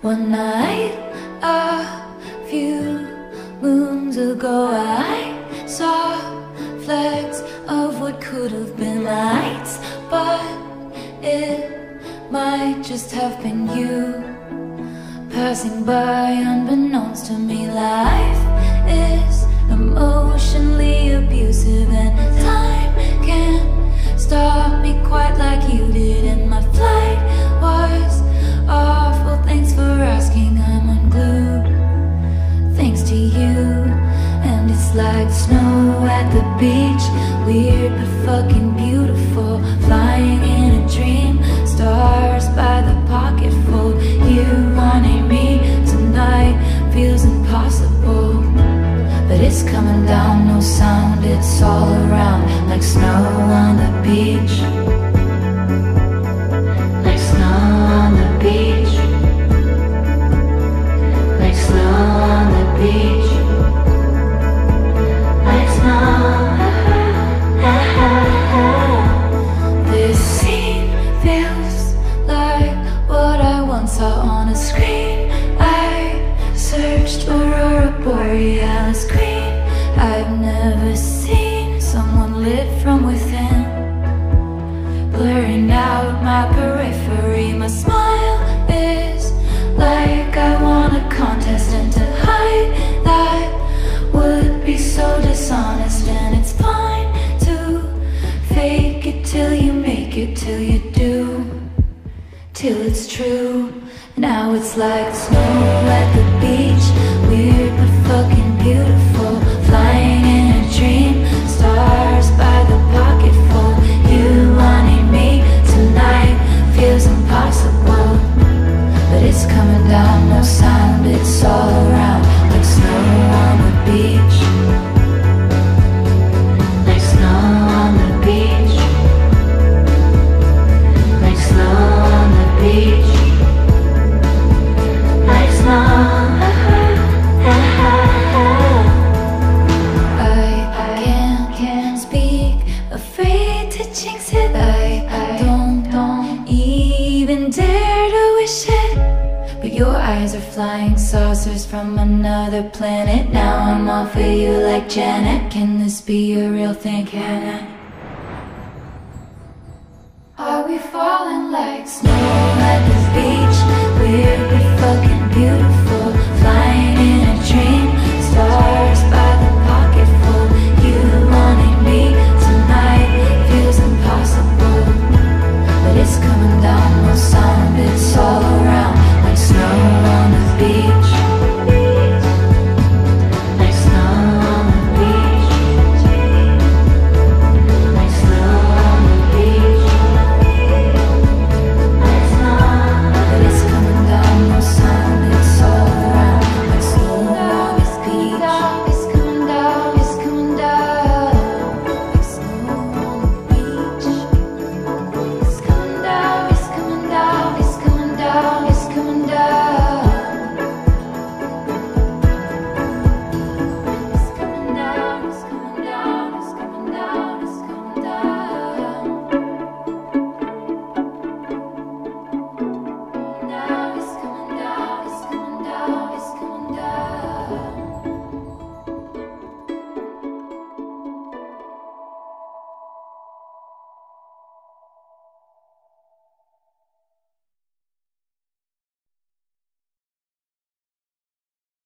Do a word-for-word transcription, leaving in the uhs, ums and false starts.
One night, a few moons ago, I saw flecks of what could have been lights, but it might just have been you passing by unbeknownst to me. Life is emotionally abusive, and time can't stop me quite like you did. And my flight was awful, thanks for asking. I'm unglued thanks to you. And it's like snow at the beach, weird but fucking beautiful, flying in a dream, stars by the pocketful. You wanting me tonight feels impossible, but it's coming down, no sound, it's all around, like snow on the beach, like snow on the beach, like snow on the beach, like snow. This scene feels like what I once saw on a screen. I searched Aurora Borealis green. I've never seen someone lit from within, blurring out my periphery. My smile is like I won a contest, and to hide that would be so dishonest. And it's fine to fake it till you make it, till you do, till it's true. Now it's like snow at the beach, weird but fucking beautiful, flying in a dream, stars by the pocketful. You wanting me tonight feels impossible, but it's coming down, no sound, it's all around, like snow on the beach, like snow on the beach, like snow on the beach, like snow. I can't, can't speak, afraid to jinx it. I, I don't, don't even dare to wish it, but your eyes are flying saucers from another planet. Now I'm all for you like Janet. Can this be a real thing? Can I?